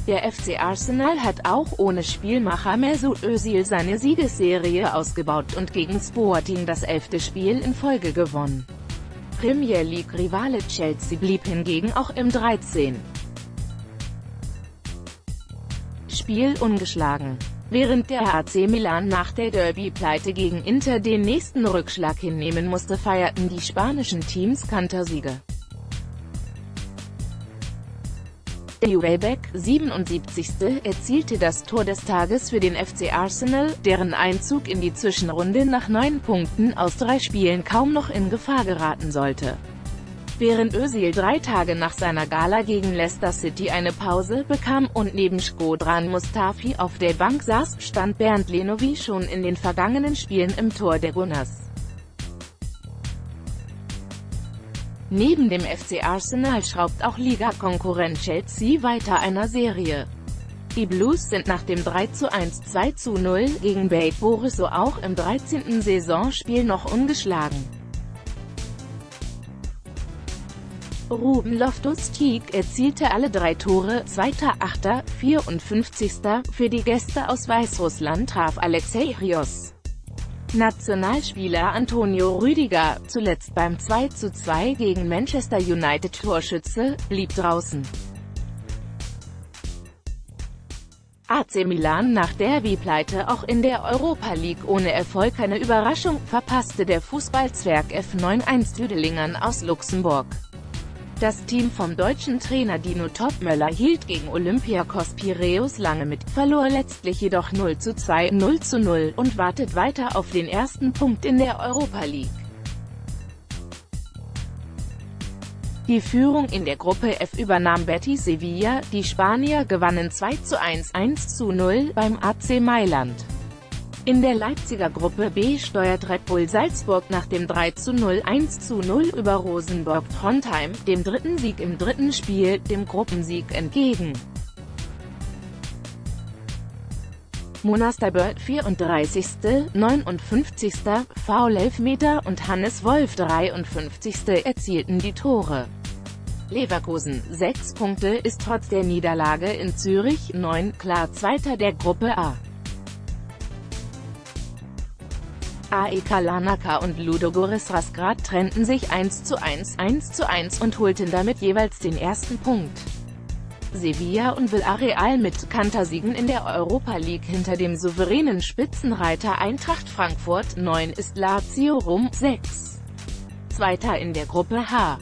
Der FC Arsenal hat auch ohne Spielmacher Mesut Özil seine Siegesserie ausgebaut und gegen Sporting das 11. Spiel in Folge gewonnen. Premier League-Rivale Chelsea blieb hingegen auch im 13. Spiel ungeschlagen. Während der AC Milan nach der Derby-Pleite gegen Inter den nächsten Rückschlag hinnehmen musste, feierten die spanischen Teams Kantersiege. Der Welbeck, 77., erzielte das Tor des Tages für den FC Arsenal, deren Einzug in die Zwischenrunde nach 9 Punkten aus 3 Spielen kaum noch in Gefahr geraten sollte. Während Özil 3 Tage nach seiner Gala gegen Leicester City eine Pause bekam und neben Shkodran Mustafi auf der Bank saß, stand Bernd Lenovi schon in den vergangenen Spielen im Tor der Gunners. Neben dem FC Arsenal schraubt auch Liga-Konkurrent Chelsea weiter einer Serie. Die Blues sind nach dem 3:1 2:0 gegen Bate Borisov auch im 13. Saisonspiel noch ungeschlagen. Ruben Loftus-Cheek erzielte alle 3 Tore, 2.8., 54. Für die Gäste aus Weißrussland traf Alexei Rios. Nationalspieler Antonio Rüdiger, zuletzt beim 2:2 gegen Manchester United Torschütze, blieb draußen. AC Milan nach Derby-Pleite auch in der Europa League ohne Erfolg. Keine Überraschung, verpasste der Fußballzwerg F9-1 Tüdelingern aus Luxemburg. Das Team vom deutschen Trainer Dino Topmöller hielt gegen Olympiakos Piräus lange mit, verlor letztlich jedoch 0:2, 0:0 und wartet weiter auf den ersten Punkt in der Europa League. Die Führung in der Gruppe F übernahm Betis Sevilla, die Spanier gewannen 2:1, 1:0 beim AC Mailand. In der Leipziger Gruppe B steuert Red Bull Salzburg nach dem 3:0, 1:0 über Rosenborg Trondheim, dem 3. Sieg im 3. Spiel, dem Gruppensieg entgegen. Monastir 34., 59., Foul-Elfmeter und Hannes Wolf 53. erzielten die Tore. Leverkusen, 6 Punkte, ist trotz der Niederlage in Zürich 9 klar Zweiter der Gruppe A. AEK Larnaca und Ludogorets Razgrad trennten sich 1:1, 1:1 und holten damit jeweils den ersten Punkt. Sevilla und Villarreal mit Kantersiegen in der Europa League hinter dem souveränen Spitzenreiter Eintracht Frankfurt. 9 ist Lazio Rom, 6. Zweiter in der Gruppe H.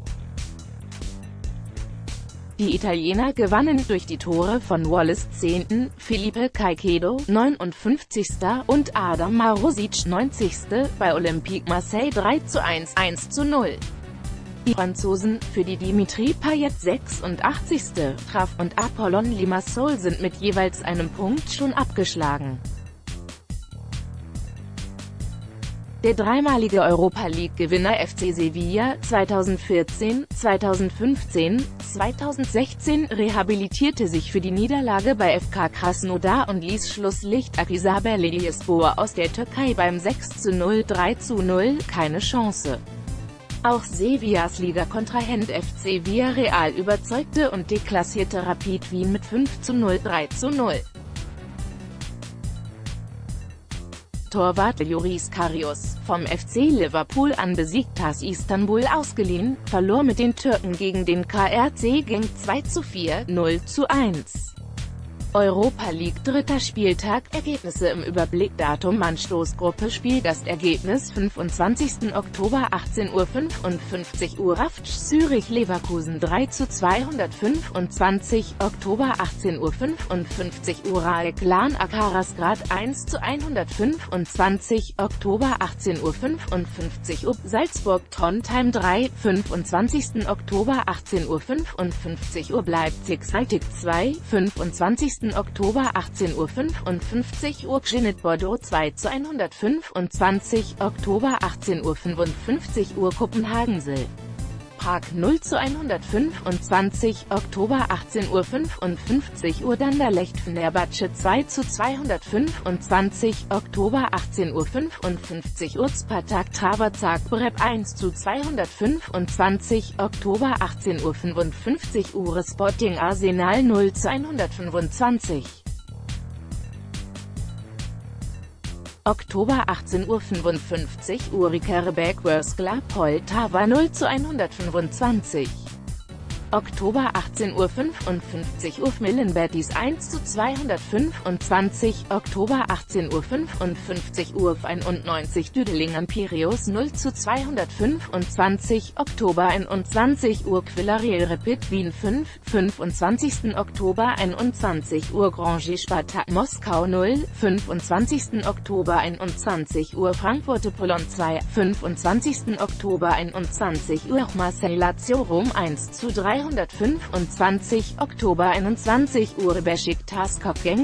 Die Italiener gewannen durch die Tore von Wallace 10., Felipe Caicedo 59. und Adam Marusic 90. bei Olympique Marseille 3:1, 1:0. Die Franzosen, für die Dimitri Payet 86. traf und Apollon Limassol sind mit jeweils einem Punkt schon abgeschlagen. Der dreimalige Europa-League-Gewinner FC Sevilla 2014, 2015, 2016 rehabilitierte sich für die Niederlage bei FK Krasnodar und ließ Schlusslicht Akhisarbelediyespor aus der Türkei beim 6:0, 3:0 keine Chance. Auch Sevillas Ligakontrahent FC Villarreal überzeugte und deklassierte Rapid Wien mit 5:0, 3:0. Torwart Yoris Karius, vom FC Liverpool an Besiktas Istanbul ausgeliehen, verlor mit den Türken gegen den KRC Genk 2:4, 0:1. Europa League 3. Spieltag, Ergebnisse im Überblick. Datum Anstoßgruppe Spielgastergebnis 25. Oktober 18:55 Uhr Rafc Zürich Leverkusen 3:2 125. Oktober 18:55 Uhr Raek Lan AK Razgrad 1:125 Oktober 18:55 Uhr Salzburg Trondheim 3, 25. Oktober 18:55 Uhr Leipzig Celtic 2, 25. Oktober 18:55 Uhr Zenit Bordeaux 2:125 Oktober 18:55 Uhr Kopenhagen Sil. Prag 0:125, Oktober 18:55 Uhr Anderlecht Fenerbahce 2:225, Oktober 18:55 Uhr Spartak Trava Zagreb 1:225, Oktober 18:55 Uhr Sporting Arsenal 0:125. Oktober 18:55 Uhr Karabakh Worskla Poltava 0:125. Oktober 18:55 Uhr Milan Betis 1:225, Oktober 18:55 Uhr 91 Düdelingen Piraeus 0:225, Oktober 21 Uhr Villarreal Rapid Wien 25. Oktober 21 Uhr Grange Spartak Moskau 0, 25. Oktober 21 Uhr Frankfurt Apollon 2, 25. Oktober 21 Uhr Marseille Lazio Rom 1:325, Oktober 21 Uhr Beşiktaş Genk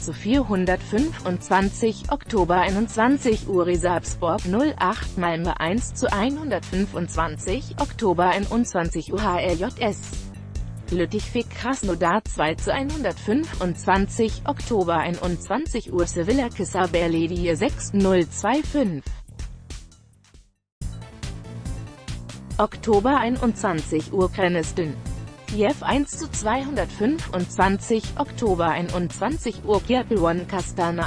2:425, Oktober 21 Uhr Rizaspor 08 Malmö 1:125, Oktober 21 Uhr HRJS Lüttich Krasnodar 2:125, Oktober 21 Uhr Sevilla Kasaberledi 6:025. Oktober 21 Uhr Krennesdün Kiew 1:225, Oktober 21 Uhr Kirpelwan Kastana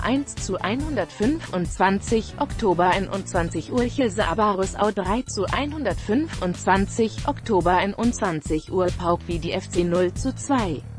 1:125, Oktober 21 Uhr Chilsa Au 3:125, Oktober 21 Uhr Pauk wie die FC 0:2.